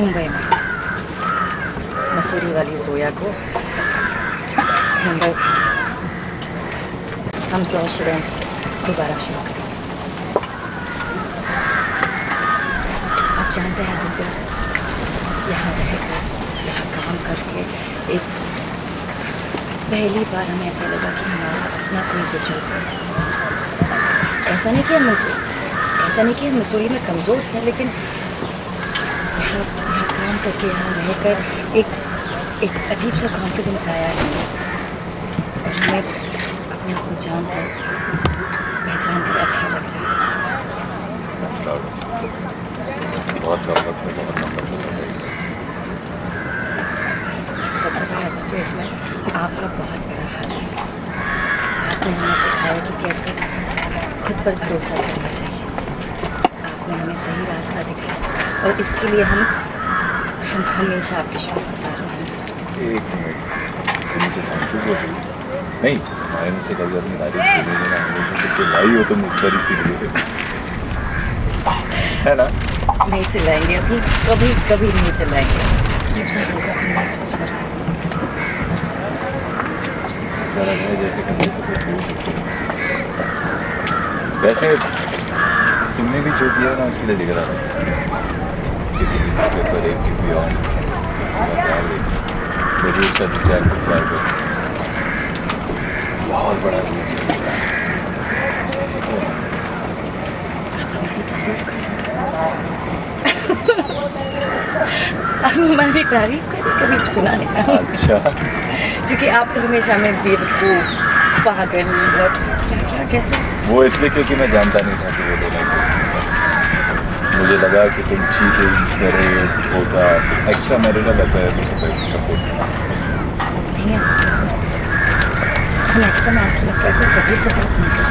मुंबई में मसूरी वाली जोया को मुंबई हम सोच रहे हैं दोबारा शुरू करें। आप जानते हैं दीदी, यहाँ रहकर यहाँ काम करके एक पहली बार हमें ऐसा लगा कि हमारा अपना कोई वजूद है। ऐसा नहीं कि हम मसूरी में कमज़ोर थे, लेकिन यहाँ काम करके यहाँ रहकर एक अजीब सा कॉन्फिडेंस आया है और हमें अपने आप को जानकर पहचान कर अच्छा लग रहा है। बहुत सच बताया तो इसमें आपका बहुत बड़ा हाथ है। आपने हमें सिखाया कि कैसे खुद पर भरोसा करना चाहिए। आपने हमें सही रास्ता दिखाया और इसके लिए हम हमेशा आपके शुक्रगुजार रहेंगे। एक मिनट, नहीं मैंने से कभी अपनी तारीफ सुनी नहीं ना, मुझे चिल्लाई हो तुम ऊपर ही सीखिए है ना। नहीं चिल्लाएंगे अभी, कभी नहीं चिल्लाएंगे। महसूस कर रहा हूँ जैसे वैसे तुमने भी जो किया ना उसके लिए लिख रहा था किसी भी पेपर एक और बहुत बड़ा अब हमारी तारीफ कभी सुना नहीं। अच्छा क्योंकि आप तो हमेशा हमें बेवकूफ़ पागल क्या कहते हैं वो इसलिए क्योंकि मैं जानता नहीं था कि वो देना। मुझे लगा कि तुम चीटिंग करे होगा एक्स्ट्रा मैरिटल अफेयर में सपोर्ट नहीं है। हम एक्स्ट्रा मैरिटल अफेयर को कभी सपोर्ट नहीं कर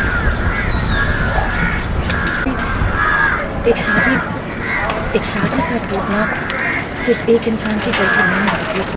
सकते। एक शादी का टूटना सिर्फ एक इंसान की गलती नहीं होती।